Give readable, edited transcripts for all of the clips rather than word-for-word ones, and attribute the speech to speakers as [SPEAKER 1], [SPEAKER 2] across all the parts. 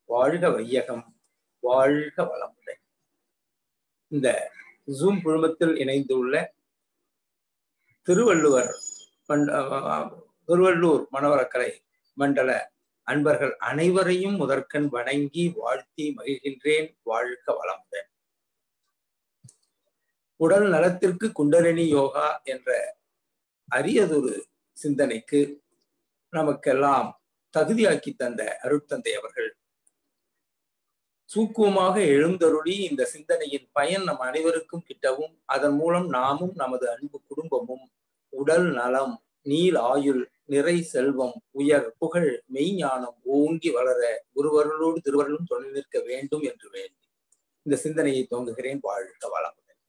[SPEAKER 1] வாழ்க வையகம், வாழ்க வளமுடன். இந்த ஜூம் குழுமத்தில் இணைந்துள்ள திருவள்ளூர் மனவளக்கலை மண்டல அன்பர்கள் அனைவரையும் முதற்கண் வணங்கி வாழ்த்தி மகிழ்கின்றேன். வாழ்க வளமுடன். உடல் நலத்திற்கு குண்டலினி யோகா என்ற அரியதொரு சிந்தனைக்கு நமக்கெல்லாம் தகுதியாக்கி தந்த அருட்தந்தை அவர்கள் சூக்குவமாக எழுந்தருளி இந்த சிந்தனையின் பயன் நம் அனைவருக்கும் கிட்டவும், அதன் மூலம் நாமும் நமது அன்பு குடும்பமும் உடல் நலம், நீள் ஆயுள், நிறை செல்வம், உயர் புகழ், மெய்ஞானம் ஓங்கி வளர குருவருளோடு திருவருளும் துணை நிற்க வேண்டும் என்று வேண்டி இந்த சிந்தனையை துவங்குகிறேன். வாழ்க வளமுடன்.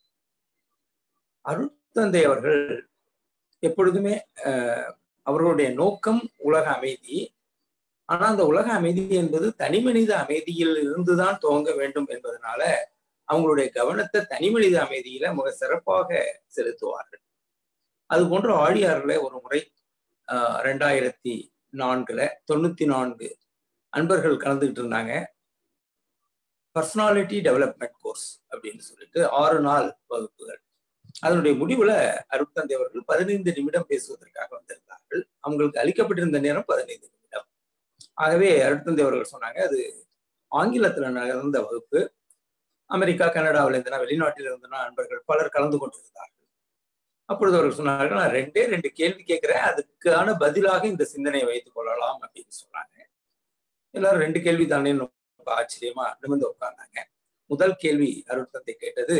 [SPEAKER 1] அருட்தந்தை அவர்கள் எப்பொழுதுமே அவர்களுடைய நோக்கம் உலக அமைதி. ஆனா அந்த உலக அமைதி என்பது தனிமனித அமைதியில் இருந்துதான் துவங்க வேண்டும் என்பதனால அவங்களுடைய கவனத்தை தனிமனித அமைதியில மிக சிறப்பாக செலுத்துவார்கள். அது போன்ற ஆழியாறுல ஒரு முறை 2004 94 அன்பர்கள் கலந்துகிட்டு இருந்தாங்க. பர்சனாலிட்டி டெவலப்மெண்ட் கோர்ஸ் அப்படின்னு சொல்லிட்டு 6 நாள் வகுப்புகள். அதனுடைய முடிவுல அருட்தந்தை அவர்கள் 15 நிமிடம் பேசுவதற்காக வந்திருந்தார்கள். அவங்களுக்கு அளிக்கப்பட்டிருந்த நேரம் 15 நிமிடம். ஆகவே அருட்தந்தை அவர்கள் சொன்னாங்க, அது ஆங்கிலத்துல நடந்த வகுப்பு. அமெரிக்கா, கனடாவில இருந்தனா, வெளிநாட்டில் இருந்தனா அன்பர்கள் பலர் கலந்து கொண்டிருந்தார்கள். அப்பொழுது அவர்கள் சொன்னார்கள், நான் 2 கேள்வி கேட்கிறேன், அதுக்கான பதிலாக இந்த சிந்தனையை வைத்துக் கொள்ளலாம் அப்படின்னு சொன்னாங்க. எல்லாரும் 2 கேள்வி தானே ஆச்சரியமா நிமிர்ந்து உட்கார்ந்தாங்க. முதல் கேள்வி அருட்தந்தை கேட்டது,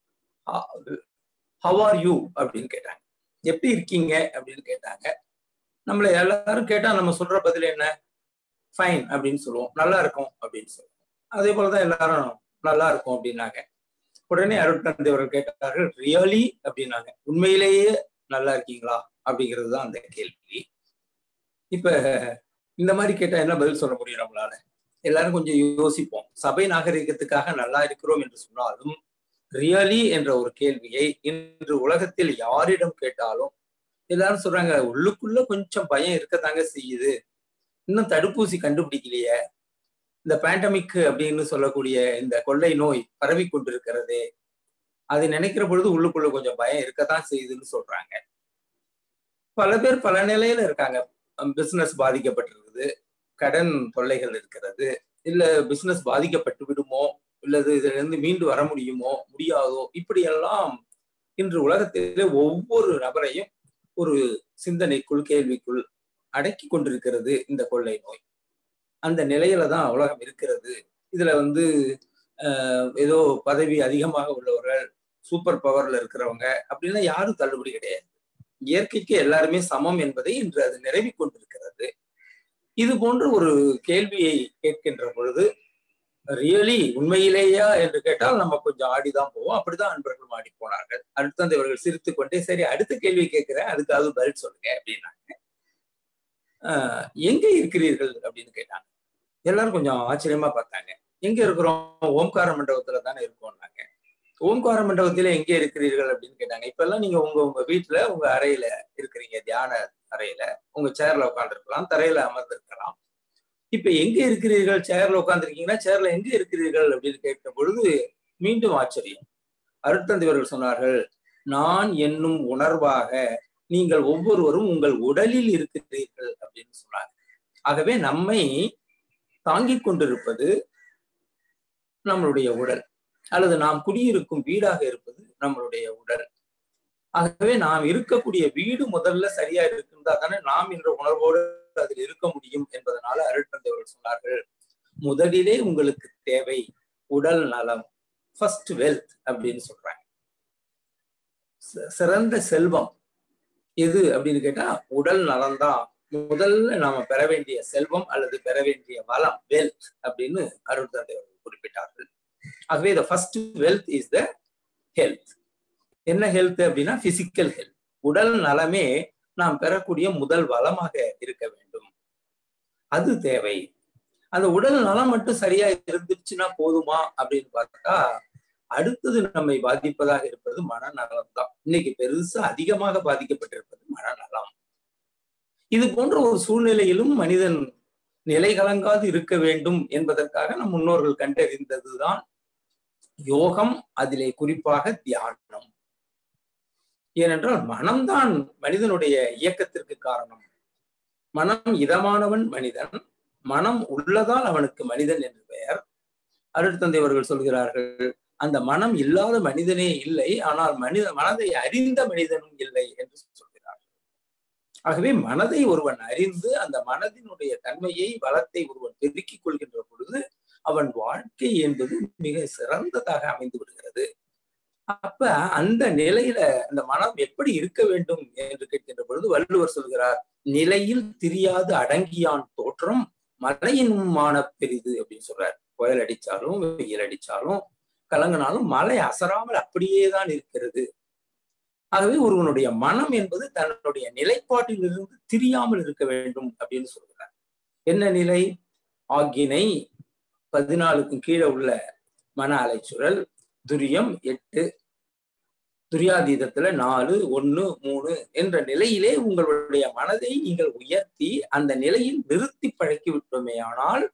[SPEAKER 1] ஹவ் ஆர் யூ அப்படின்னு கேட்டாங்க. எப்படி இருக்கீங்க அப்படின்னு கேட்டாங்க. நம்மள எல்லாரும் கேட்டா நம்ம சொல்ற பதில் என்ன? ஃபைன் அப்படின்னு சொல்லுவோம், நல்லா இருக்கும் அப்படின்னு சொல்லுவோம். அதே போலதான் எல்லாரும் நல்லா இருக்கும் அப்படின்னாங்க. உடனே அருட்தந்தை அவர்கள் கேட்டார்கள், ரியலி அப்படின்னாங்க. உண்மையிலேயே நல்லா இருக்கீங்களா அப்படிங்கிறது தான் அந்த கேள்வி. இப்ப இந்த மாதிரி கேட்டா என்ன பதில் சொல்ல முடியும் நம்மளால? எல்லாரும் கொஞ்சம் யோசிப்போம். சபை நாகரிகத்துக்காக நல்லா இருக்கிறோம் என்று சொன்னாலும் ரியலி என்ற ஒரு கேள்வியை இன்று உலகத்தில் யாரிடம் கேட்டாலும் எல்லாரும் சொல்றாங்க, உள்ளுக்குள்ள கொஞ்சம் பயம் இருக்கத்தாங்க செய்யுது, இன்னும் தடுப்பூசி கண்டுபிடிக்கலையே, இந்த பேண்டமிக் அப்படின்னு சொல்லக்கூடிய இந்த கொள்ளை நோய் பரவி கொண்டிருக்கிறதே, அதை நினைக்கிற பொழுது உள்ளுக்குள்ள கொஞ்சம் பயம் இருக்கத்தான் செய்யுதுன்னு சொல்றாங்க. பல பேர் பல நிலையில இருக்காங்க. பிசினஸ் பாதிக்கப்பட்டிருக்குது, கடன் தொல்லைகள் இருக்கிறது, இல்ல பிசினஸ் பாதிக்கப்பட்டு விடுமோ, இல்லது இதுல இருந்து மீண்டு வர முடியுமோ முடியாதோ, இப்படியெல்லாம் இன்று உலகத்திலே ஒவ்வொரு நபரையும் ஒரு சிந்தனைக்குள், கேள்விக்குள் அடக்கி கொண்டிருக்கிறது இந்த கொள்ளை நோய். அந்த நிலையில தான் உலகம் இருக்கிறது. இதுல ஏதோ பதவி அதிகமாக உள்ளவர்கள், சூப்பர் பவர்ல இருக்கிறவங்க அப்படின்னா யாரும் தள்ளுபடி கிடையாது. இயற்கைக்கு எல்லாருமே சமம் என்பதை இன்று அது நிரவி கொண்டிருக்கிறது. இது போன்ற ஒரு கேள்வியை கேட்கின்ற பொழுது ரியலி உண்மையிலேயா என்று கேட்டால் நம்ம கொஞ்சம் ஆடிதான் போவோம். அப்படிதான் அன்பர்கள் ஆடி போனார்கள். அடுத்தது அவர்கள் சிரித்து கொண்டே, சரி அடுத்த கேள்வி கேட்கிறேன், அதுக்காவது பதில் சொல்லுங்க அப்படின்னாங்க. எங்க இருக்கிறீர்கள் அப்படின்னு கேட்டாங்க. எல்லாரும் கொஞ்சம் ஆச்சரியமா பார்த்தாங்க. எங்க இருக்கிறோம்? ஓம்கார மண்டபத்துல தானே இருக்கோம்னாங்க. ஓம்கார மண்டபத்தில எங்க இருக்கிறீர்கள் அப்படின்னு கேட்டாங்க. இப்ப எல்லாம் நீங்க உங்க வீட்டுல உங்க அறையில இருக்கிறீங்க, தியான அறையில உங்க சேர்ல உட்காந்துருக்கலாம், தரையில அமர்ந்திருக்கலாம். இப்ப எங்க இருக்கிறீர்கள்? சேர்ல உட்காந்துருக்கீங்கன்னா சேர்ல எங்க இருக்கிறீர்கள் அப்படின்னு கேட்ட பொழுது மீண்டும் ஆச்சரியம். அருட்தந்தை அவர்கள் சொன்னார்கள், நான் என்னும் உணர்வாக நீங்கள் ஒவ்வொருவரும் உங்கள் உடலில் இருக்கிறீர்கள் அப்படின்னு சொன்னாங்க. ஆகவே நம்மை தாங்கிக் கொண்டிருப்பது நம்மளுடைய உடல், அல்லது நாம் குடியிருக்கும் வீடாக இருப்பது நம்மளுடைய உடல். ஆகவே நாம் இருக்கக்கூடிய வீடு முதல்ல சரியா இருந்தா தானே நாம் என்ற உணர்வோடு அதில் இருக்க முடியும் என்பதனால அருட்தந்தை அவர்கள் சொன்னார்கள், முதலிலே உங்களுக்கு தேவை உடல் நலம், ஃபர்ஸ்ட் வெல்த் அப்படின்னு சொல்றாங்க. சிறந்த செல்வம் எது அப்படின்னு கேட்டா உடல் நலம்தான் முதல்ல நாம பெற வேண்டிய செல்வம் அல்லது பெற வேண்டிய வளம், வெல்த் அப்படின்னு அருட்தந்தை அவர்கள் குறிப்பிட்டார்கள். ஆகவே the first wealth is the health. என்ன ஹெல்த் அப்படின்னா பிசிக்கல் ஹெல்த். உடல் நலமே நாம் பெறக்கூடிய முதல் வளமாக இருக்க வேண்டும், அது தேவை. அந்த உடல் நலம் மட்டும் சரியா இருந்துச்சுன்னா போதுமா அப்படின்னு பார்த்தா அடுத்தது நம்மை பாதிப்பதாக இருப்பது மனநலம் தான். இன்னைக்கு பெருசா அதிகமாக பாதிக்கப்பட்டிருப்பது மனநலம். இது போன்ற ஒரு சூழ்நிலையிலும் மனிதன் நிலை கலங்காது இருக்க வேண்டும் என்பதற்காக நம் முன்னோர்கள் கண்டறிந்ததுதான் யோகம், அதிலே குறிப்பாக தியானம். ஏனென்றால் மனம்தான் மனிதனுடைய இயக்கத்திற்கு காரணம். மனம் இதமானவன் மனிதன், மனம் உள்ளதால் அவனுக்கு மனிதன் என்று பெயர். அருட்தந்தை அவர்கள் சொல்கிறார்கள், அந்த மனம் இல்லாத மனிதனே இல்லை, ஆனால் மனதை அறிந்த மனிதனும் இல்லை என்று சொல்கிறார்கள். ஆகவே மனதை ஒருவன் அறிந்து அந்த மனதினுடைய தன்மையை, வளத்தை ஒருவன் பெருக்கிக் கொள்கின்ற பொழுது அவன் வாழ்க்கை என்பது மிக சிறந்ததாக அமைந்து விடுகிறது. அப்ப அந்த நிலையில அந்த மனம் எப்படி இருக்க வேண்டும் என்று கேட்கின்ற பொழுது வள்ளுவர் சொல்கிறார், நிலையில் திரியாது அடங்கியான் தோற்றம் மலையினும் மான பெரிது அப்படின்னு சொல்றார். புயல் அடிச்சாலும் வெயில் அடிச்சாலும் கலங்கினாலும் மலை அசராமல் அப்படியேதான் இருக்கிறது. ஆகவே ஒருவனுடைய மனம் என்பது தன்னுடைய நிலைப்பாட்டிலிருந்து திரியாமல் இருக்க வேண்டும் அப்படின்னு சொல்கிறார். என்ன நிலை? ஆக்கினை 14க்கும் கீழே உள்ள மன அலைச்சுழல், துரியம் 8, துரியாதீதத்துல 4, 1, 3 என்ற நிலையிலே உங்களுடைய மனதை நீங்கள் உயர்த்தி அந்த நிலையில் நிறுத்தி பழக்கி விட்டோமே ஆனால்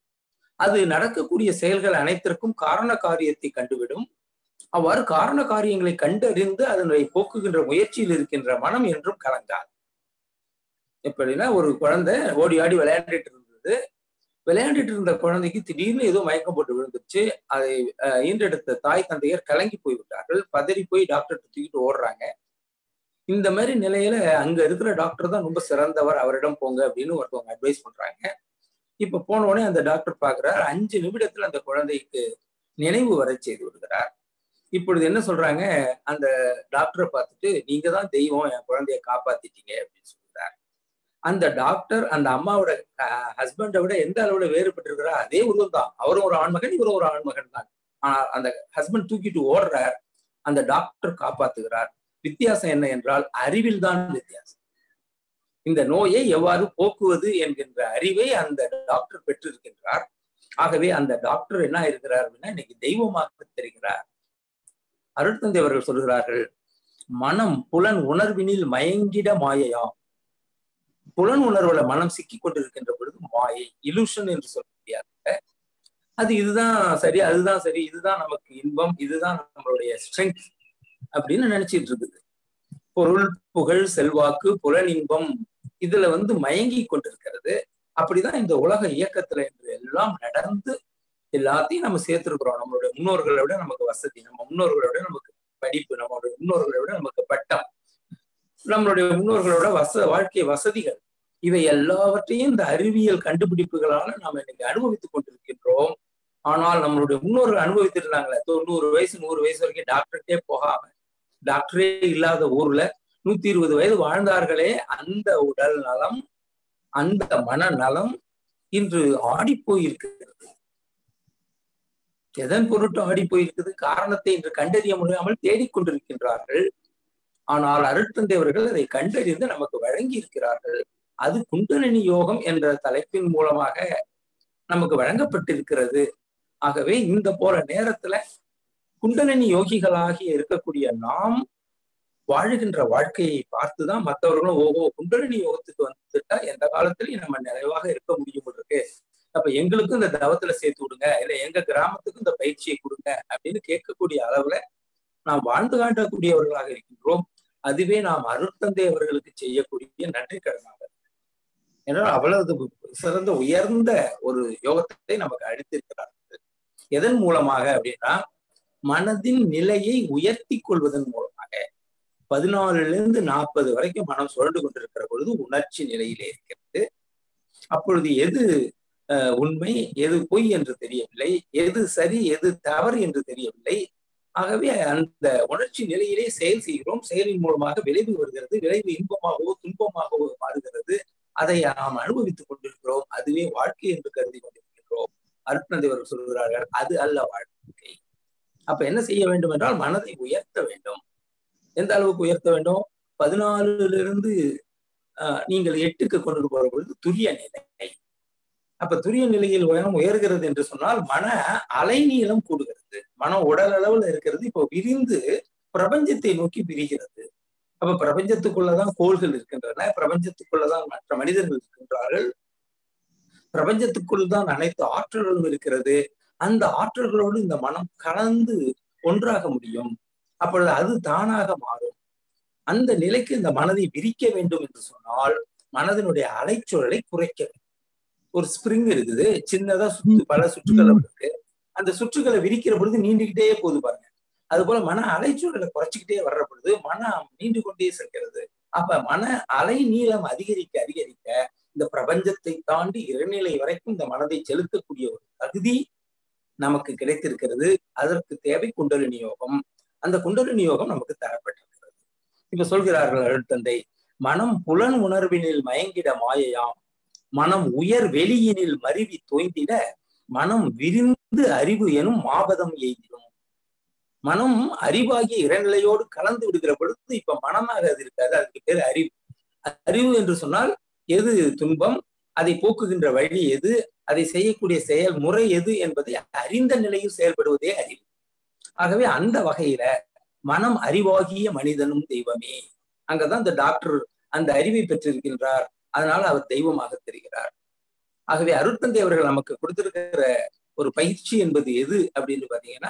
[SPEAKER 1] அது நடக்கக்கூடிய செயல்கள் அனைத்திற்கும் காரண காரியத்தை கண்டுவிடும். அவ்வாறு காரண காரியங்களை கண்டறிந்து அதனை போக்குகின்ற முயற்சியில் இருக்கின்ற மனம் என்றும் கலங்காது. எப்படின்னா, ஒரு குழந்தை ஓடி ஆடி விளையாண்டுட்டு இருந்தது. விளையாண்டுட்டு இருந்த குழந்தைக்கு திடீர்னு ஏதோ மயக்கம் போட்டு விழுந்துருச்சு. அதை ஈன்றெடுத்த தாய் தந்தையர் கலங்கி போய்விட்டார்கள். பதறி போய் டாக்டர் தூக்கிட்டு ஓடுறாங்க. இந்த மாதிரி நிலையில அங்க இருக்கிற டாக்டர் தான் ரொம்ப சிறந்தவர், அவரிடம் போங்க அப்படின்னு ஒருத்தவங்க அட்வைஸ் பண்றாங்க. இப்ப போன உடனே அந்த டாக்டர் பாக்குறார், 5 நிமிடத்துல அந்த குழந்தைக்கு நினைவு வர செய்து விடுகிறார். இப்பொழுது என்ன சொல்றாங்க, அந்த டாக்டரை பார்த்துட்டு, நீங்க தான் தெய்வம், என் குழந்தைய காப்பாத்திட்டீங்க அப்படின்னு சொல்றார். அந்த டாக்டர் அந்த அம்மாவோட ஹஸ்பண்டை விட எந்த அளவுல வேறுபட்டு இருக்கிறார்? அதே உருவம் தான். அவரும் ஒரு ஆண்மகன், இவரும் ஒரு ஆண்மகன் தான். அந்த ஹஸ்பண்ட் தூக்கிட்டு ஓடுறார், அந்த டாக்டர் காப்பாத்துகிறார். வித்தியாசம் என்ன என்றால் அறிவில் தான் வித்தியாசம். இந்த நோயை எவ்வாறு போக்குவது என்கின்ற அறிவை அந்த டாக்டர் பெற்றிருக்கின்றார். ஆகவே அந்த டாக்டர் என்ன இருக்கிறார் அப்படின்னா, இன்னைக்கு தெய்வமாக தெரிகிறார். அருட்தந்தை அவர்கள் சொல்கிறார்கள், மனம் புலன் உணர்வினில் மயங்கிட மாயையாம். புலன் உணர்வுல மனம் சிக்கி கொண்டிருக்கின்ற பொழுது மாயை, இலூஷன் என்று சொல்ல முடியாது. அது இதுதான் சரி, அதுதான் சரி, இதுதான் நமக்கு இன்பம், இதுதான் நம்மளுடைய ஸ்ட்ரென்த் அப்படின்னு நினைச்சிட்டு இருக்குது. பொருள், புகழ், செல்வாக்கு, புலன் இன்பம் இதுல மயங்கி கொண்டிருக்கிறது. அப்படிதான் இந்த உலக இயக்கத்துல என்று எல்லாம் நடந்து எல்லாத்தையும் நம்ம சேர்த்திருக்கிறோம். நம்மளுடைய முன்னோர்களை விட நமக்கு வசதி, நம்ம முன்னோர்களை விட நமக்கு படிப்பு, நம்மளுடைய முன்னோர்களை விட நமக்கு பட்டம், நம்மளுடைய முன்னோர்களோட வாழ்க்கை வசதிகள், இவை எல்லாவற்றையும் இந்த அறிவியல் கண்டுபிடிப்புகளால நாம இன்னைக்கு அனுபவித்துக் கொண்டிருக்கின்றோம். ஆனால் நம்மளுடைய முன்னோர்கள் அனுபவித்திருந்தாங்களே, 90 வயசு 100 வயசு வரைக்கும் டாக்டர்கிட்டே போகாம, டாக்டரே இல்லாத ஊர்ல 120 வயது வாழ்ந்தார்களே, அந்த உடல் நலம், அந்த மனநலம் இன்று ஆடி போயிருக்கிறது. எதன் பொருட்டு ஆடி போயிருக்குது? காரணத்தை இன்று கண்டறிய முடியாமல் தேடிக்கொண்டிருக்கின்றார்கள். ஆனால் அருட்தந்தை அவர்கள் அதை கண்டறிந்து நமக்கு வழங்கி இருக்கிறார்கள். அது குண்டலினி யோகம் என்ற தலைப்பின் மூலமாக நமக்கு வழங்கப்பட்டிருக்கிறது. ஆகவே இந்த போல நேரத்துல குண்டலினி யோகிகளாகி இருக்கக்கூடிய நாம் வாழுகின்ற வாழ்க்கையை பார்த்துதான் மற்றவர்களும் ஓஹோ குண்டலினி யோகத்துக்கு வந்துட்டா எந்த காலத்திலையும் நம்ம நிறைவாக இருக்க முடியும் இருக்கு, அப்ப எங்களுக்கும் இந்த தவத்துல சேர்த்து விடுங்க, இல்ல எங்க கிராமத்துக்கும் இந்த பயிற்சியை கொடுங்க அப்படின்னு கேட்கக்கூடிய அளவுல நாம் வாழ்ந்து காட்டக்கூடியவர்களாக இருக்கின்றோம். அதுவே நாம் அருட்தந்தை அவர்களுக்கு செய்யக்கூடிய நன்றி கடனாக. என்றால் அவ்வளவு சிறந்த உயர்ந்த ஒரு யோகத்தை நமக்கு அளித்திருக்கிறார்கள். எதன் மூலமாக அப்படின்னா, மனதின் நிலையை உயர்த்தி கொள்வதன் மூலமாக. 14 - 40 வரைக்கும் மனம் சுழண்டு கொண்டிருக்கிற பொழுது உணர்ச்சி நிலையிலே இருக்கிறது. அப்பொழுது எது உண்மை, எது பொய் என்று தெரியவில்லை, எது சரி எது தவறு என்று தெரியவில்லை. ஆகவே அந்த உணர்ச்சி நிலையிலே செயல் செய்கிறோம். செயலின் மூலமாக விளைவு வருகிறது. விளைவு இன்பமாகவோ துன்பமாகவோ மாறுகிறது. அதை நாம் அனுபவித்துக் கொண்டிருக்கிறோம். அதுவே வாழ்க்கை என்று கருதி கொண்டிருக்கின்றோம். அருட்தந்தை அவர்கள் சொல்கிறார்கள், அது அல்ல வாழ்க்கை. அப்ப என்ன செய்ய வேண்டும் என்றால் மனதை உயர்த்த வேண்டும். எந்த அளவுக்கு உயர்த்த வேண்டும்? 14 நீங்கள் 8க்கு கொண்டு போற பொழுது துரிய நிலை. அப்ப துரிய நிலையில் உயர்கிறது என்று சொன்னால் மன அலைநீளம் கூடுகிறது. மனம் உடல் அளவுல இருக்கிறது இப்போ விரிந்து பிரபஞ்சத்தை நோக்கி விரிகிறது. அப்ப பிரபஞ்சத்துக்குள்ளதான் கோள்கள் இருக்கின்றன, பிரபஞ்சத்துக்குள்ளதான் மற்ற மனிதர்கள் இருக்கின்றார்கள், பிரபஞ்சத்துக்குள் தான் அனைத்து ஆற்றல்களும் இருக்கிறது. அந்த ஆற்றல்களோடு இந்த மனம் கலந்து ஒன்றாக முடியும். அப்பொழுது அது தானாக மாறும். அந்த நிலைக்கு இந்த மனதை விரிக்க வேண்டும் என்று சொன்னால் மனதினுடைய அலைச்சூழலை குறைக்க வேண்டும். ஒரு ஸ்பிரிங் இருக்குது, சின்னதா பல சுற்றுகள் இருக்கு. அந்த சுற்றுகளை விரிக்கிற பொழுது நீண்டுகிட்டே போகுது பாருங்க. அது போல மன அலைச்சூழலை குறைச்சிக்கிட்டே வர்ற பொழுது மனம் நீண்டு கொண்டே செல்கிறது. அப்ப மன அலை நீளம் அதிகரிக்க அதிகரிக்க இந்த பிரபஞ்சத்தை தாண்டி இறைநிலை வரைக்கும் இந்த மனதை செலுத்தக்கூடிய ஒரு தகுதி நமக்கு கிடைத்திருக்கிறது. அதற்கு தேவை குண்டலினி யோகம். அந்த குண்டலினி யோகம் நமக்கு தரப்பட்டிருக்கிறது. இப்ப சொல்கிறார்கள் அருட்தந்தை, மனம் புலன் உணர்வினில் மயங்கிட மாயையாம், மனம் உயர் வெளியினில் மருவி தோய்ந்திட மனம் விரிந்து அறிவு எனும் மாபதம் எய்திடும். மனம் அறிவாகிய இறைநிலையோடு கலந்து விடுகிற பொழுது இப்ப மனமாக அது இருக்காது, அதுக்கு பேர் அறிவு. அறிவு என்று சொன்னால் எது துன்பம், அதை போக்குகின்ற வழி எது, அதை செய்யக்கூடிய செயல் முறை எது என்பதை அறிந்த நிலையில் செயல்படுவதே அறிவு. ஆகவே அந்த வகையில மனம் அறிவாகிய மனிதனும் தெய்வமே. அங்கதான் இந்த டாக்டர் அந்த அறிவை பெற்றிருக்கின்றார், அதனால அவர் தெய்வமாக தெரிகிறார். ஆகவே அருட்தந்தை அவர்கள் நமக்கு கொடுத்திருக்கிற ஒரு பயிற்சி என்பது எது அப்படின்னு பாத்தீங்கன்னா,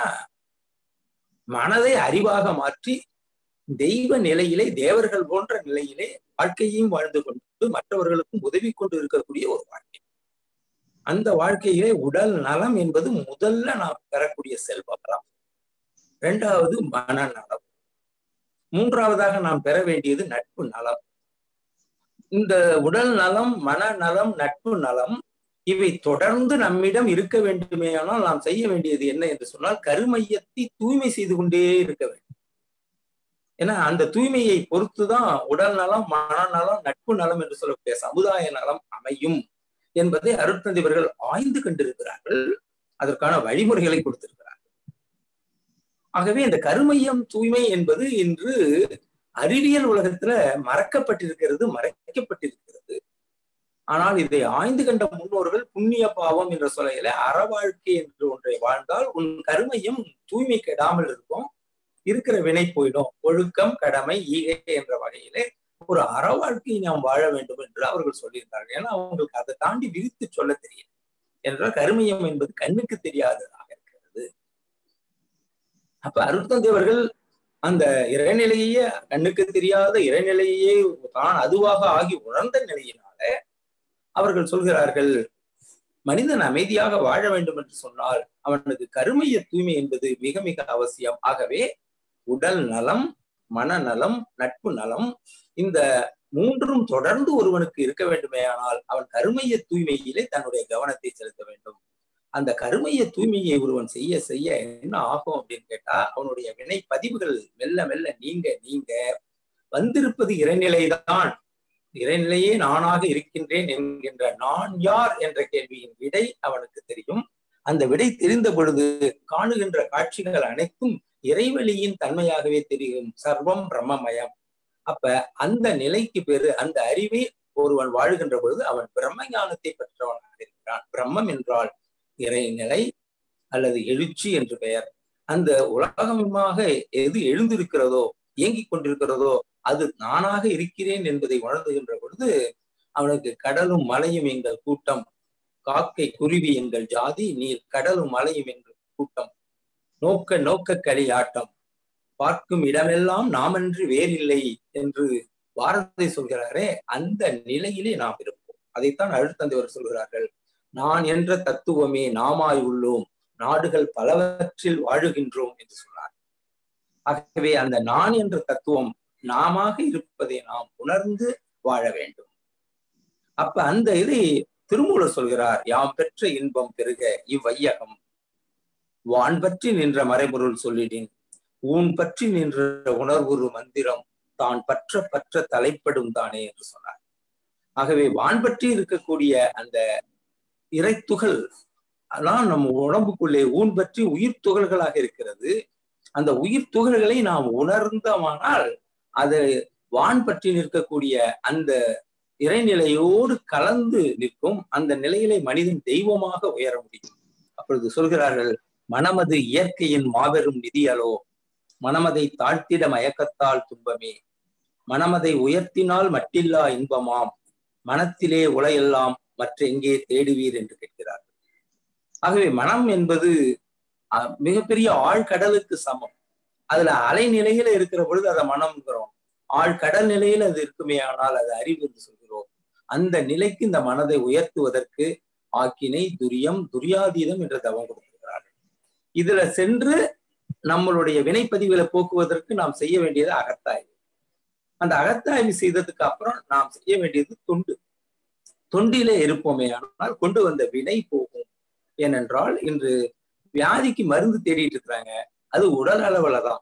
[SPEAKER 1] மனதை அறிவாக மாற்றி தெய்வ நிலையிலே, தேவர்கள் போன்ற நிலையிலே வாழ்க்கையையும் வாழ்ந்து கொண்டு மற்றவர்களுக்கும் உதவி கொண்டு இருக்கக்கூடிய ஒரு வாழ்க்கை. அந்த வாழ்க்கையிலே உடல் நலம் என்பது முதல்ல நாம் பெறக்கூடிய செல்வம். இரண்டாவது மனநலம். மூன்றாவதாக நாம் பெற வேண்டியது நட்பு நலம். இந்த உடல் நலம், மனநலம், நட்பு நலம் இவை தொடர்ந்து நம்மிடம் இருக்க வேண்டுமேயானால் நாம் செய்ய வேண்டியது என்ன என்று சொன்னால், கருமையத்தை தூய்மை செய்து கொண்டே இருக்க வேண்டும். ஏன்னா அந்த தூய்மையை பொறுத்துதான் உடல் நலம், மனநலம், நட்பு நலம் என்று சொல்லக்கூடிய சமுதாய நலம் அமையும் என்பதை அருட்தந்தை அவர்கள் ஆய்ந்து கண்டிருக்கிறார்கள். அதற்கான வழிமுறைகளை கொடுத்திருக்கிறார்கள். ஆகவே இந்த கருமையம் தூய்மை என்பது இன்று அறிவியல் உலகத்துல மறக்கப்பட்டிருக்கிறது, மறைக்கப்பட்டிருக்கிறது. ஆனால் இதை ஆய்ந்து கண்ட முன்னோர்கள் புண்ணிய பாவம் என்ற சொல்லையில அற வாழ்க்கை என்று ஒன்றை வாழ்ந்தால் உன் கருமையம் தூய்மை கெடாமல் இருக்கும், இருக்கிற வினை போயிடும், ஒழுக்கம், கடமை, ஈகை என்ற வகையிலே ஒரு அற வாழ்க்கையை நாம் வாழ வேண்டும் என்று அவர்கள் சொல்லியிருந்தார்கள். ஏன்னா அவங்களுக்கு அதை தாண்டி விரித்து சொல்ல தெரியும். என்றால் கருமையம் என்பது கண்ணுக்கு தெரியாததாக இருக்கிறது. அப்ப அருட்தந்தை அவர்கள் அந்த இறைநிலையே, கண்ணுக்கு தெரியாத இறைநிலையே தான் அதுவாக ஆகி உணர்ந்த நிலையினால அவர்கள் சொல்கிறார்கள், மனிதன் அமைதியாக வாழ வேண்டும் என்று சொன்னால் அவனுக்கு கருமைய தூய்மை என்பது மிக மிக அவசியம். ஆகவே உடல் நலம், மனநலம், நட்பு நலம் இந்த மூன்றும் தொடர்ந்து ஒருவனுக்கு இருக்க வேண்டுமேயானால் அவன் கருமைய தூய்மையிலே தன்னுடைய கவனத்தை செலுத்த வேண்டும். அந்த கருமைய தூய்மையை ஒருவன் செய்ய செய்ய என்ன ஆகும் அப்படின்னு கேட்டா, அவனுடைய வினை பதிவுகள் மெல்ல மெல்ல நீங்க நீங்க வந்திருப்பது இறைநிலைதான். இறைநிலையே நானாக இருக்கின்றேன் என்கின்ற நான் யார் என்ற கேள்வியின் விடை அவனுக்கு தெரியும். அந்த விடை தெரிந்த பொழுது காணுகின்ற காட்சிகள் அனைத்தும் இறைவெளியின் தன்மையாகவே தெரியும். சர்வம் பிரம்மமயம். அப்ப அந்த நிலைக்கு பேரு, அந்த அறிவை ஒருவன் வாழ்கின்ற பொழுது அவன் பிரம்ம ஞானத்தை பெற்றவனாக இருக்கிறான். பிரம்மம் என்றால் இறைநிலை அல்லது எழுச்சி என்று பெயர். அந்த உலகமாக எது எழுந்திருக்கிறதோ, இயங்கிக் கொண்டிருக்கிறதோ அது நானாக இருக்கிறேன் என்பதை உணர்ந்துகின்ற பொழுது அவனுக்கு கடலும் மலையும் எங்கள் கூட்டம், காக்கை குருவி எங்கள் ஜாதி, நீர் கடலும் மலையும் எங்கள் கூட்டம், நோக்க நோக்க களியாட்டம், பார்க்கும் இடமெல்லாம் நாமன்றி வேறில்லை என்று பாரதி சொல்கிறாரே, அந்த நிலையிலே நாம் இருப்போம். அதைத்தான் அருட்தந்தைவர் சொல்கிறார்கள், நான் என்ற தத்துவமே நாமாய் உள்ளோம், நாடுகள் பலவற்றில் வாழுகின்றோம் என்று சொன்னார். ஆகவே அந்த நான் என்ற தத்துவம் நாமாக இருப்பதை நாம் உணர்ந்து வாழ வேண்டும். அப்ப அந்த இதை திருமூலர் சொல்கிறார், யாம் பெற்ற இன்பம் பெருக இவ்வையகம், வான் பற்றி நின்ற மறைபொருள் சொல்லிடின், ஊன் பற்றி நின்ற உணர்வுறு மந்திரம், தான் பற்ற பற்ற தலைப்படும் தானே என்று சொன்னார். ஆகவே வான் பற்றி இருக்கக்கூடிய அந்த இறைத்துகள் அதான் நம் உடம்புக்குள்ளே ஊன் பற்றி உயிர் துகள்களாக இருக்கிறது. அந்த உயிர் துகள்களை நாம் உணர்ந்தோமானால் அது வான் பற்றி நிற்கக்கூடிய அந்த இறைநிலையோடு கலந்து நிற்கும். அந்த நிலையிலே மனிதன் தெய்வமாக உயர முடியும். அப்பொழுது சொல்கிறார்கள், மனமது இயற்கையின் மாபெரும் நிதியலோ, மனமதை தாழ்த்திட மயக்கத்தால் துன்பமே, மனமதை உயர்த்தினால் மட்டில்லா இன்பமாம், மனத்திலே உலையெல்லாம் மற்ற எங்கே தேடுவீர் என்று கேட்கிறார். ஆகவே மனம் என்பது மிகப்பெரிய ஆழ்கடலுக்கு சமம். அதுல அலைநிலையில இருக்கிற பொழுது அதை மனம்ங்கிறோம். ஆழ்கடல் நிலையில அது இருக்குமே ஆனால் அது அறிவு என்று சொல்கிறோம். அந்த நிலைக்கு இந்த மனதை உயர்த்துவதற்கு ஆக்கினை, துரியம், துரியாதீதம் என்ற தவம் கொடுத்திருக்கிறார்கள். இதுல சென்று நம்மளுடைய வினைப்பதிவுகளை போக்குவதற்கு நாம் செய்ய வேண்டியது அகத்தாய்வு. அந்த அகத்தாய்வு செய்ததுக்கு அப்புறம் நாம் செய்ய வேண்டியது தொண்டு. தொண்டிலே இருப்போமே ஆனால் கொண்டு வந்த வினை போகும். ஏனென்றால் இன்று வியாதிக்கு மருந்து தேடிட்டு இருக்கிறாங்க, அது உடல் அளவுல தான்.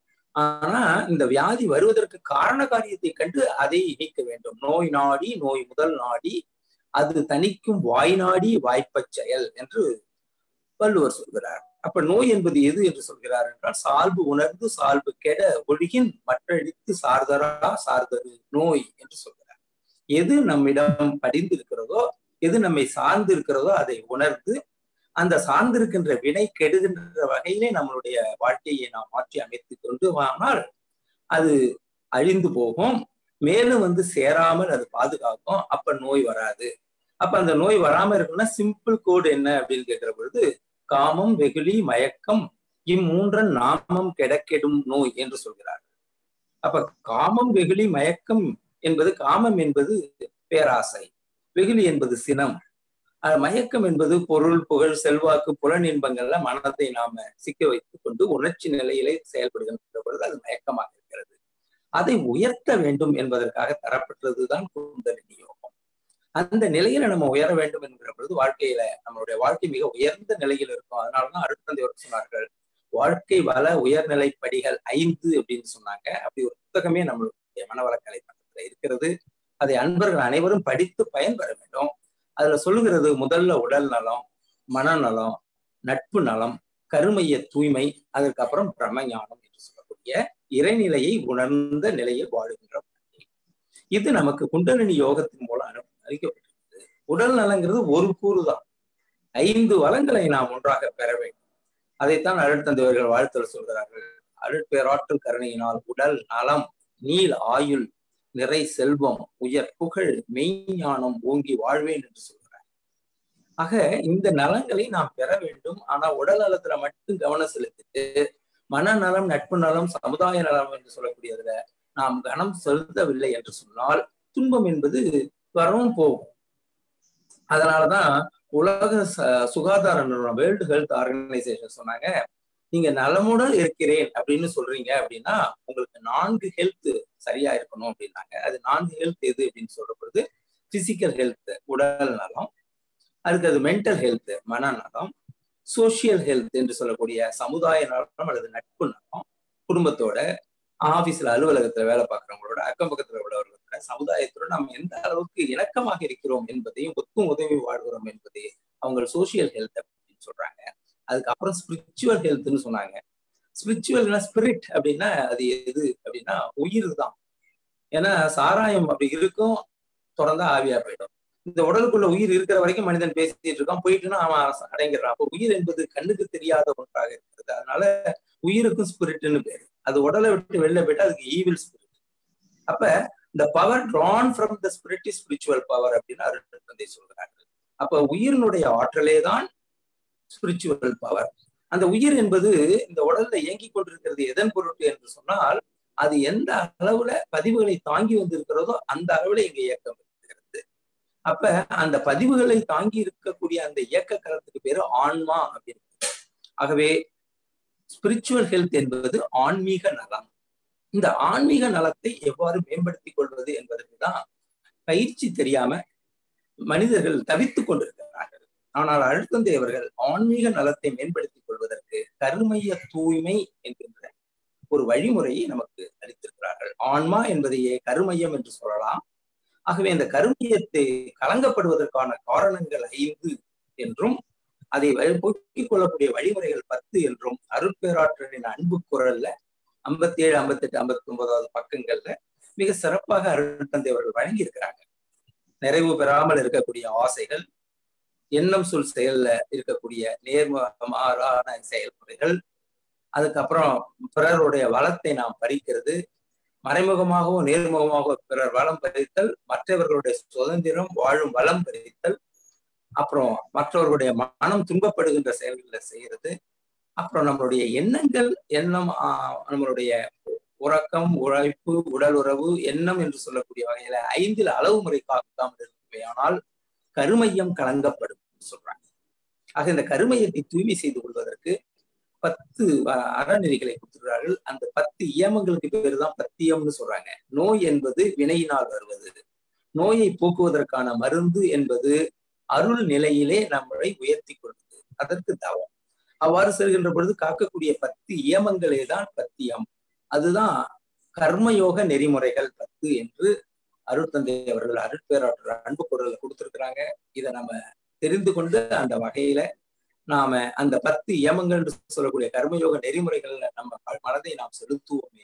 [SPEAKER 1] ஆனா இந்த வியாதி வருவதற்கு காரண காரியத்தை கண்டு அதை நீக்க வேண்டும். நோய் நாடி, நோய் முதல் நாடி, அது தணிக்கும் வாய் நாடி வாய்ப்பச் செயல் என்று வள்ளுவர் சொல்கிறார். அப்ப நோய் என்பது எது என்று சொல்கிறார் என்றால், சால்பு உணர்ந்து சால்பு கெட ஒழுகின் மற்றழித்து சார்தரா சார்தரு நோய் என்று சொல்கிறார். எது நம்மிடம் படிந்து இருக்கிறதோ, எது நம்மை சார்ந்து இருக்கிறதோ அதை உணர்ந்து அந்த சார்ந்திருக்கின்ற வினை கெடுகின்ற வகையிலே நம்மளுடைய வாழ்க்கையை நாம் மாற்றி அமைத்து கொண்டு ஆனால் அது அழிந்து போகும். மேலும் சேராமல் அது பாதுகாக்கும். அப்ப நோய் வராது. அப்ப அந்த நோய் வராம இருக்குன்னா சிம்பிள் கோடு என்ன அப்படின்னு கேட்கிற பொழுது, காமம், வெகுளி, மயக்கம் இம்மூன்றன் நாமம் கெடக்கெடும் நோய் என்று சொல்கிறார். அப்ப காமம், வெகுளி, மயக்கம் என்பது, காமம் என்பது பேராசை, வெகுளி என்பது சினம், மயக்கம் என்பது பொருள், புகழ், செல்வாக்கு, புலன் இன்பங்கள்ல மனத்தை நாம சிக்க வைத்துக் கொண்டு உணர்ச்சி நிலையிலே செயல்படுகின்ற பொழுது அது மயக்கமாக இருக்கிறது. அதை உயர்த்த வேண்டும் என்பதற்காக தரப்பட்டதுதான் குண்டலினி யோகம். அந்த நிலையில நம்ம உயர வேண்டும் என்கிற பொழுது வாழ்க்கையில நம்மளுடைய வாழ்க்கை மிக உயர்ந்த நிலையில் இருக்கும். அதனாலதான் அடுத்தவர் சொன்னார்கள், வாழ்க்கை வள உயர்நிலை படிகள் 5 அப்படின்னு சொன்னாங்க. அப்படி ஒரு புத்தகமே நம்மளுடைய மனவளக்கலை மன்றத்துல இருக்கிறது. அதை அன்பர்கள் அனைவரும் படித்து பயன்பெற வேண்டும். அதுல சொல்லுகிறது, முதல்ல உடல் நலம், மனநலம், நட்பு நலம், கருமைய தூய்மை, அதற்கப்புறம் பிரம்மஞானம் என்று சொல்லக்கூடிய இறைநிலையை உணர்ந்த நிலையில் வாழுகின்ற வாழ்க்கை. இது நமக்கு குண்டலினி யோகத்தின் மூலம் அளிக்கப்பட்டிருக்கிறது. உடல் நலங்கிறது ஒரு கூறு தான். 5 வளங்களை நாம் ஒன்றாக பெற வேண்டும். அதைத்தான் அருட்தந்தையர்கள் வாழ்த்தல் சொல்கிறார்கள். அருட்பேராற்றல் கருணையினால் உடல் நலம், நீள் ஆயுள், நிறை செல்வம், உயர் புகழ், மெய்ஞானம் ஓங்கி வாழ்வேன் என்று சொல்கிறார். ஆக இந்த நலங்களை நாம் பெற வேண்டும். ஆனா உடல் நலத்துல மட்டும் கவனம் செலுத்திட்டு மனநலம், நட்பு நலம், சமுதாய நலம் என்று சொல்லக்கூடியதுல நாம் கவனம் செலுத்தவில்லை என்று சொன்னால் துன்பம் என்பது வரவும் போகும். அதனாலதான் உலக சுகாதார நிறுவனம், வேர்ல்டு ஹெல்த் ஆர்கனைசேஷன் சொன்னாங்க, நீங்க நலமுடன் இருக்கிறேன் அப்படின்னு சொல்றீங்க அப்படின்னா உங்களுக்கு 4 ஹெல்த் சரியா இருக்கணும் அப்படின்னாங்க. அது 4 ஹெல்த் எது அப்படின்னு சொல்ற பொழுது, பிசிக்கல் ஹெல்த் உடல் நலம், அதுக்கு அது மென்டல் ஹெல்த் மனநலம், சோசியல் ஹெல்த் என்று சொல்லக்கூடிய சமுதாய நலம் அல்லது நட்பு நலம், குடும்பத்தோட, ஆபீஸ்ல அலுவலகத்துல வேலை பார்க்கிறவங்களோட, அக்கம் பக்கத்துல உள்ளவர்களோட, சமுதாயத்தோட நம்ம எந்த அளவுக்கு இணக்கமாக இருக்கிறோம் என்பதையும், ஒத்தும் உதவி வாழ்கிறோம் என்பதையும் அவங்க சோசியல் ஹெல்த் அப்படின்னு சொல்றாங்க. அதுக்கப்புறம் ஸ்பிரிச்சுவல் ஹெல்த்னு சொன்னாங்க. ஸ்பிரிச்சுவல்னா ஸ்பிரிட் அப்படின்னா அது எது அப்படின்னா உயிர் தான். ஏன்னா சாராயம் அப்படி இருக்கும், தொடர்ந்தா ஆவியா போயிடும். இந்த உடலுக்குள்ள உயிர் இருக்கிற வரைக்கும் மனிதன் பேசிட்டு இருக்கான், போயிட்டுன்னா அவன் அடைங்கிறான். அப்போ உயிர் என்பது கண்ணுக்கு தெரியாத ஒன்றாக இருக்கிறது. அதனால உயிருக்கும் ஸ்பிரிட்னு பேரு. அது உடலை விட்டு வெளில போயிட்டா அதுக்கு ஈவில் ஸ்பிரிட். அப்ப இந்த power drawn from the spirit is spiritual power அப்படின்னு அருட்தந்தை சொல்கிறார்கள். அப்ப உயிரினுடைய ஆற்றலே தான் ஸ்பிரிச்சுவல் பவர். அந்த உயிர் என்பது இந்த உடல்ல இயங்கிக் கொண்டிருக்கிறது எதன் பொருட்டு என்று சொன்னால், அது எந்த அளவுல பதிவுகளை தாங்கி வந்திருக்கிறதோ அந்த அளவுல இங்க இயக்கம் இருக்கிறது. அப்ப அந்த பதிவுகளை தாங்கி இருக்கக்கூடிய அந்த இயக்க களத்துக்கு பேரு ஆன்மா அப்படின்னு. ஆகவே ஸ்பிரிச்சுவல் ஹெல்த் என்பது ஆன்மீக நலம். இந்த ஆன்மீக நலத்தை எவ்வாறு மேம்படுத்திக் கொள்வது என்பதற்கு தான் பயிற்சி தெரியாம மனிதர்கள் தவித்துக் கொண்டிருக்கிறார்கள். ஆனால் அருட்தந்தை அவர்கள் ஆன்மீக நலத்தை மேம்படுத்திக் கொள்வதற்கு கருமைய தூய்மை என்கின்ற ஒரு வழிமுறையை நமக்கு அளித்திருக்கிறார்கள். ஆன்மா என்பதையே கருமையம் என்று சொல்லலாம். ஆகவே இந்த கருமையத்தை கலங்கப்படுவதற்கான காரணங்கள் 5 என்றும், அதை போக்கிக் கொள்ளக்கூடிய வழிமுறைகள் 10 என்றும் அருட்பேராற்றலின் அன்பு குரல்ல 57, 58, 59வது பக்கங்கள்ல மிக சிறப்பாக அருட்தந்தை அவர்கள் வழங்கி இருக்கிறாங்க. நிறைவு பெறாமல் இருக்கக்கூடிய ஆசைகள், எண்ணம் சொல் செயல்ல இருக்கக்கூடிய நேர்மாறான செயல்முறைகள், அதுக்கப்புறம் பிறருடைய வளத்தை நாம் பறிக்கிறது, மறைமுகமாகவோ நேர்முகமாகவோ பிறர் வளம் பறித்தல், மற்றவர்களுடைய சுதந்திரம் வாழும் வளம் பறித்தல், அப்புறம் மற்றவர்களுடைய மனம் துன்பப்படுகின்ற செயல்களை செய்யறது, அப்புறம் நம்மளுடைய எண்ணங்கள் நம்மளுடைய உறக்கம், உழைப்பு, உடல் உறவு, எண்ணம் என்று சொல்லக்கூடிய வகையில 5 அளவு முறை காக்காமல் இருக்குமையானால் கருமையம் கலங்கப்படும் சொல்றாங்க. ஆக இந்த கருமையத்தை தூய்மை செய்து கொள்வதற்கு 10 அறநெறிகளை கொடுத்துக்கிறார்கள். அந்த 10 இயமங்களுக்கு பேர் தான் பத்தியம்னு சொல்றாங்க. நோய் என்பது வினையினால் வருவது, நோயை போக்குவதற்கான மருந்து என்பது அருள் நிலையிலே நம்மளை உயர்த்தி கொள்வது, அதற்கு தவம். அவ்வாறு செல்கின்ற பொழுது காக்கக்கூடிய 10 இயமங்களே தான் பத்தியம். அதுதான் கர்மயோக நெறிமுறைகள் 10 என்று அருட்தந்தை அவர்கள் அருட்பேராற்றல் அன்பு குரல்ல கொடுத்திருக்கிறாங்க. இதை நம்ம தெரிந்து கொண்டு அந்த வகையில நாம அந்த 10 இயமங்கள் என்று சொல்லக்கூடிய கர்மயோக நெறிமுறைகள்ல நம்ம மனதை நாம் செலுத்துவோமே,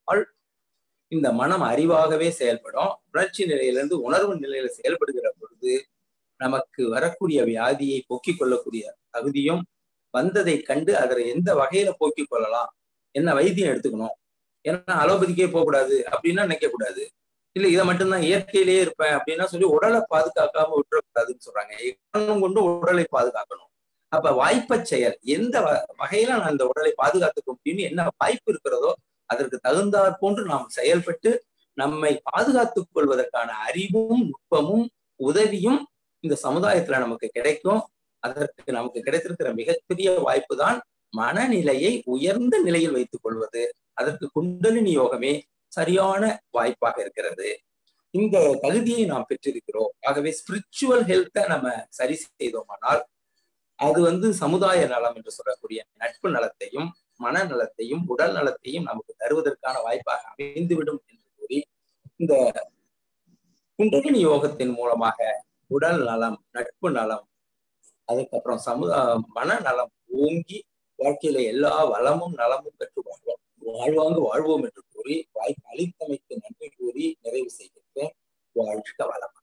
[SPEAKER 1] இந்த மனம் அறிவாகவே செயல்படும். உணர்ச்சி நிலையிலிருந்து உணர்வு நிலையில செயல்படுகிற பொழுது நமக்கு வரக்கூடிய வியாதியை போக்கிக் கொள்ளக்கூடிய தகுதியும், வந்ததை கண்டு அதை எந்த வகையில போக்கிக் கொள்ளலாம், என்ன வைத்தியம் எடுத்துக்கணும், ஏன்னா அலோபதிக்கே போகக்கூடாது அப்படின்னா நினைக்க கூடாது. இல்ல இதை மட்டும்தான் இயற்கையிலேயே இருப்பேன் அப்படின்னா சொல்லி உடலை பாதுகாக்காம விட்டுறக்கூடாதுன்னு சொல்றாங்க. கொண்டு உடலை பாதுகாக்கணும். அப்ப வாய்ப்ப செயல் எந்த வகையில நான் இந்த உடலை பாதுகாத்துக்க முடியும்னு என்ன வாய்ப்பு இருக்கிறதோ அதற்கு தகுந்தாற் போன்று நாம் செயல்பட்டு நம்மை பாதுகாத்துக் கொள்வதற்கான அறிவும் நுட்பமும் உதவியும் இந்த சமுதாயத்துல நமக்கு கிடைக்கும். அதற்கு நமக்கு கிடைத்திருக்கிற மிகப்பெரிய வாய்ப்பு தான் மனநிலையை உயர்ந்த நிலையில் வைத்துக் கொள்வது. அதற்கு குண்டலினி யோகமே சரியான வாய்ப்பாக இருக்கிறது. இந்த தகுதியை நாம் பெற்றிருக்கிறோம். ஆகவே ஸ்பிரிச்சுவல் ஹெல்த்தை நம்ம சரி செய்தோமானால் அது சமுதாய நலம் என்று சொல்லக்கூடிய நட்பு நலத்தையும் மனநலத்தையும் உடல் நலத்தையும் நமக்கு தருவதற்கான வாய்ப்பாக அமைந்துவிடும் என்று கூறி, இந்த குண்டலினி யோகத்தின் மூலமாக உடல் நலம், நட்பு நலம், அதுக்கப்புறம் மனநலம் ஓங்கி வாழ்க்கையில எல்லா வளமும் நலமும் பெற்று வாழ்வாங்கு வாழ்வோம் என்று கூறி வாய்ப்பு அளித்தமைக்கு நன்றி கூறி நிறைவு செய்கின்றேன். வாழ்க வளம்.